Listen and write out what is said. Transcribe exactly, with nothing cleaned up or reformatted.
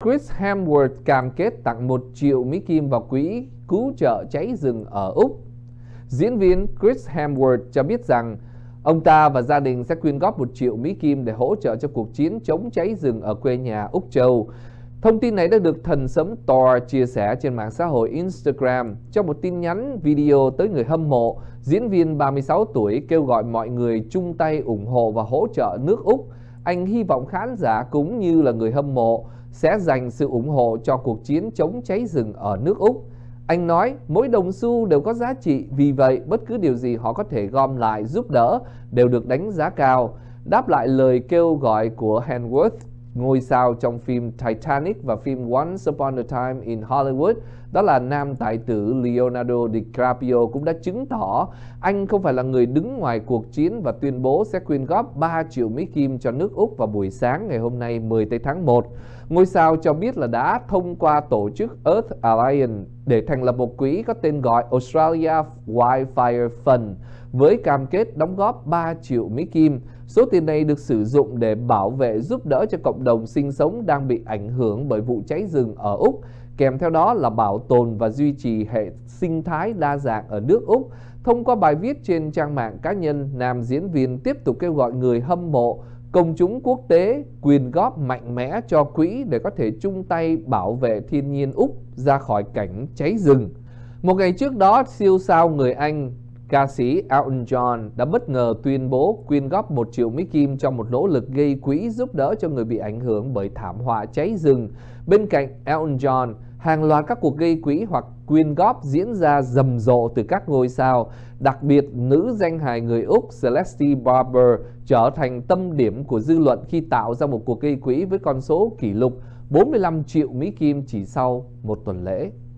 Chris Hemsworth cam kết tặng một triệu Mỹ Kim vào quỹ cứu trợ cháy rừng ở Úc. Diễn viên Chris Hemsworth cho biết rằng ông ta và gia đình sẽ quyên góp một triệu Mỹ Kim để hỗ trợ cho cuộc chiến chống cháy rừng ở quê nhà Úc Châu. Thông tin này đã được thần sấm Thor chia sẻ trên mạng xã hội Instagram. Trong một tin nhắn video tới người hâm mộ, diễn viên ba mươi sáu tuổi kêu gọi mọi người chung tay ủng hộ và hỗ trợ nước Úc. Anh hy vọng khán giả cũng như là người hâm mộ sẽ dành sự ủng hộ cho cuộc chiến chống cháy rừng ở nước Úc. Anh nói mỗi đồng xu đều có giá trị, vì vậy bất cứ điều gì họ có thể gom lại giúp đỡ đều được đánh giá cao. Đáp lại lời kêu gọi của Hemsworth, ngôi sao trong phim Titanic và phim Once Upon a Time in Hollywood, đó là nam tài tử Leonardo DiCaprio, cũng đã chứng tỏ anh không phải là người đứng ngoài cuộc chiến và tuyên bố sẽ quyên góp ba triệu Mỹ Kim cho nước Úc vào buổi sáng ngày hôm nay mười tháng một. Ngôi sao cho biết là đã thông qua tổ chức Earth Alliance để thành lập một quỹ có tên gọi Australia Wildfire Fund với cam kết đóng góp ba triệu Mỹ Kim. Số tiền này được sử dụng để bảo vệ giúp đỡ cho cộng đồng sinh sống đang bị ảnh hưởng bởi vụ cháy rừng ở Úc, kèm theo đó là bảo tồn và duy trì hệ sinh thái đa dạng ở nước Úc. Thông qua bài viết trên trang mạng cá nhân, nam diễn viên tiếp tục kêu gọi người hâm mộ, công chúng quốc tế quyên góp mạnh mẽ cho quỹ để có thể chung tay bảo vệ thiên nhiên Úc ra khỏi cảnh cháy rừng. Một ngày trước đó, siêu sao người Anh ca sĩ Elton John đã bất ngờ tuyên bố quyên góp một triệu Mỹ Kim cho một nỗ lực gây quỹ giúp đỡ cho người bị ảnh hưởng bởi thảm họa cháy rừng. Bên cạnh Elton John, hàng loạt các cuộc gây quỹ hoặc quyên góp diễn ra rầm rộ từ các ngôi sao, đặc biệt nữ danh hài người Úc Celeste Barber trở thành tâm điểm của dư luận khi tạo ra một cuộc gây quỹ với con số kỷ lục bốn mươi lăm triệu Mỹ Kim chỉ sau một tuần lễ.